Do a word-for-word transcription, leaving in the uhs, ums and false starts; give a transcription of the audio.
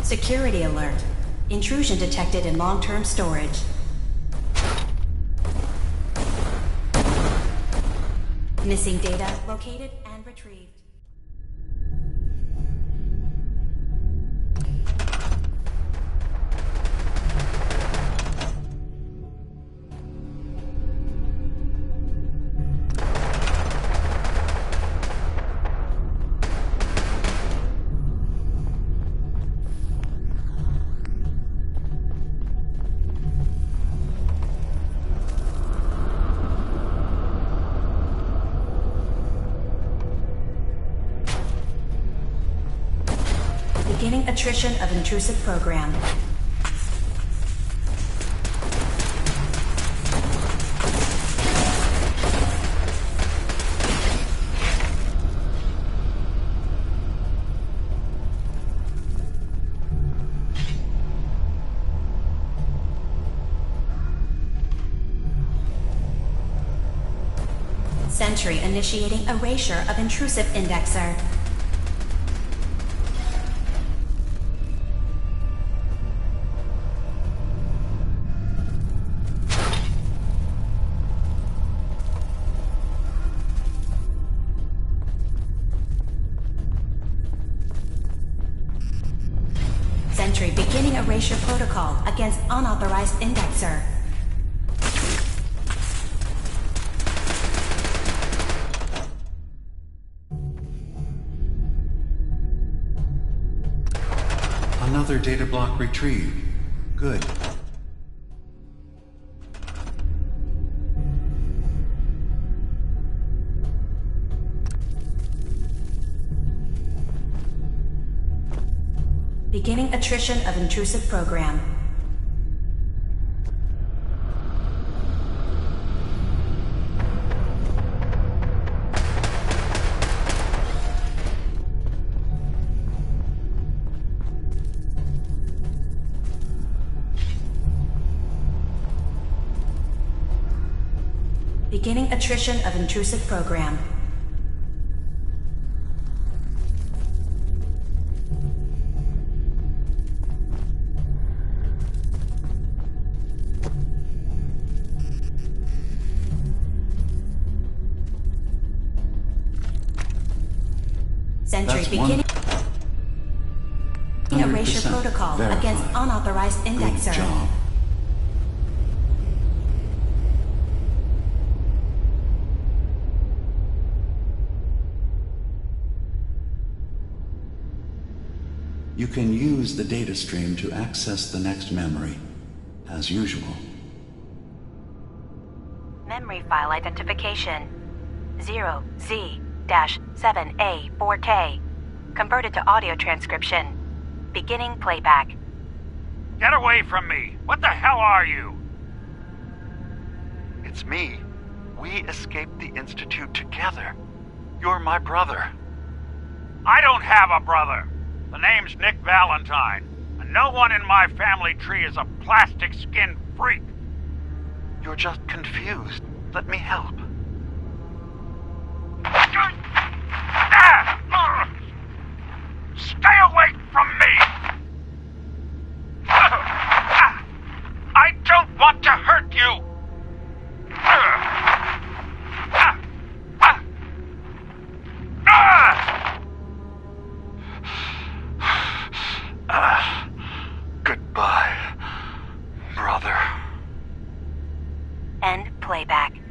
Security alert. Intrusion detected in long-term storage. Missing data located and retrieved. Beginning attrition of intrusive program. Sentry initiating erasure of intrusive indexer. Sentry beginning erasure protocol against unauthorized indexer. Another data block retrieved. Good. Beginning attrition of intrusive program. Beginning attrition of intrusive program. Sentry That's beginning erasure protocol verified. Against unauthorized indexer. Good job. You can use the data stream to access the next memory, as usual. Memory file identification zero Z seven A four K. Converted to audio transcription. Beginning playback. Get away from me! What the hell are you? It's me. We escaped the Institute together. You're my brother. I don't have a brother. The name's Nick Valentine, and no one in my family tree is a plastic-skinned freak. You're just confused. Let me help. Stay away from me! I don't want to hurt you! Ah, goodbye, brother. End playback.